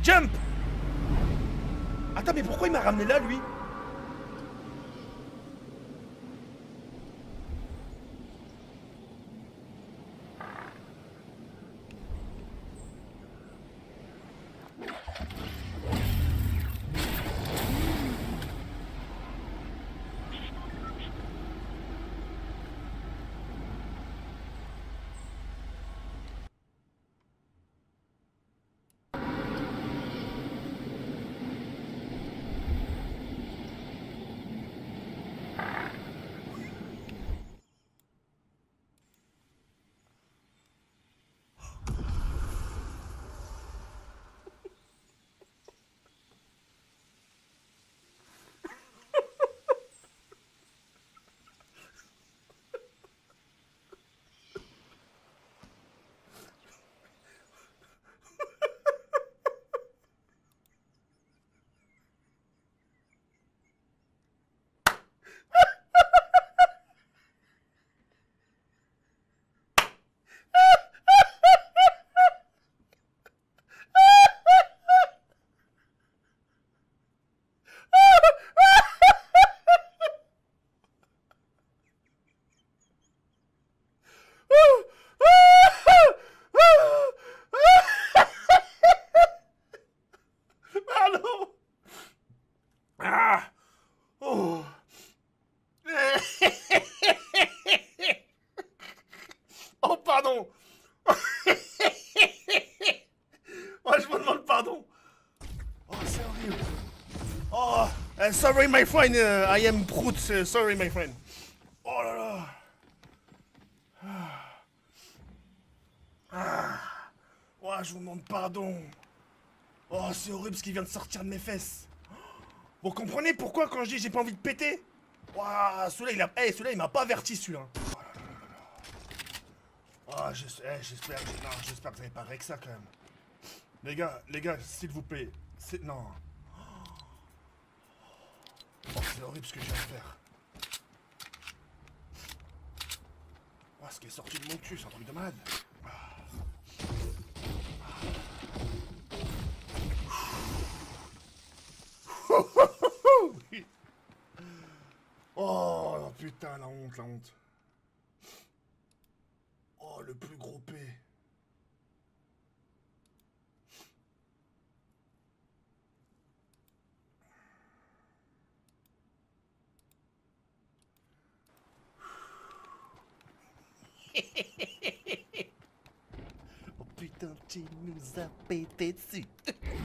Jump! Attends, mais pourquoi il m'a ramené là, lui? Pardon! Ah! Oh! Oh, pardon! Oh, je vous demande pardon! Oh, c'est horrible! Oh! Sorry, my friend, I am brute, sorry, my friend! Oh là là! Ah! Oh, je vous demande pardon! Oh, c'est horrible ce qui vient de sortir de mes fesses! Vous comprenez pourquoi quand je dis j'ai pas envie de péter? Waouh, celui-là il a... Hey, celui-là il m'a pas averti celui-là. Oh, j'espère que vous avez pas avec ça quand même. Les gars, s'il vous plaît. C'est... Non. Oh, c'est horrible ce que je viens de faire. Oh, ce qui est sorti de mon cul, c'est un truc de malade. Oh putain, la honte, la honte. Oh, le plus gros P. Oh putain, tu nous as pété dessus.